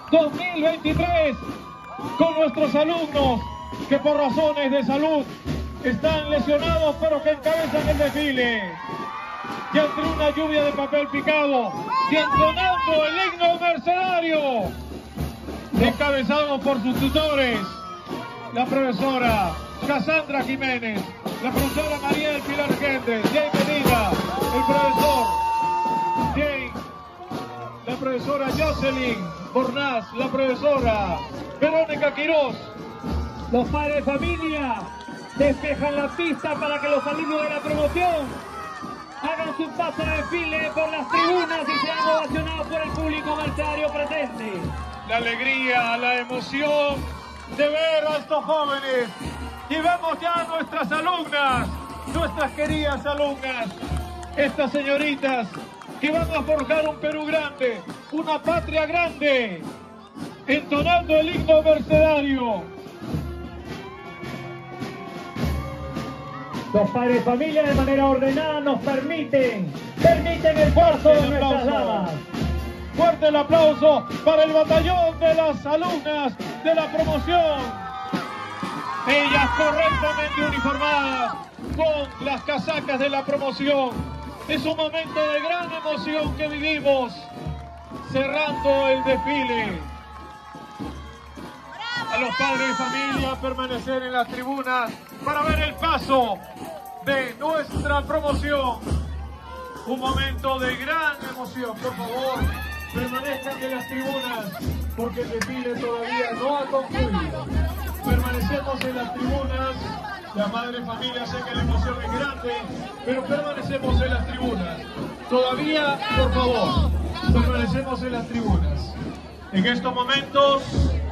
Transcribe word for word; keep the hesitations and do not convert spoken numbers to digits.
dos mil veintitrés con nuestros alumnos que por razones de salud están lesionados pero que encabezan el desfile. Y entre una lluvia de papel picado y entonando el himno mercedario, encabezados por sus tutores, la profesora Cassandra Jiménez, la profesora María del Pilar Gentes, Jay Medina, el profesor Jay, la profesora Jocelyn Bornaz, la profesora Verónica Quiroz. Los padres de familia despejan la pista para que los alumnos de la promoción hagan su paso de desfile por las tribunas y sean ovacionados por el público mercedario presente. La alegría, la emoción de ver a estos jóvenes. Y vemos ya a nuestras alumnas, nuestras queridas alumnas, estas señoritas que van a forjar un Perú grande, una patria grande, entonando el himno mercedario. Los padres de familia de manera ordenada nos permiten, permiten el paso de nuestras damas. Fuerte el aplauso para el batallón de las alumnas de la promoción. Ellas correctamente uniformadas con las casacas de la promoción. Es un momento de gran emoción que vivimos cerrando el desfile. A los padres de familia permanecer en las tribunas para ver el paso de nuestra promoción. Un momento de gran emoción, por favor, permanezcan en las tribunas porque el desfile todavía no ha concluido. Permanecemos en las tribunas, la madre familia sé que la emoción es grande, pero permanecemos en las tribunas. Todavía, por favor, permanecemos en las tribunas. En estos momentos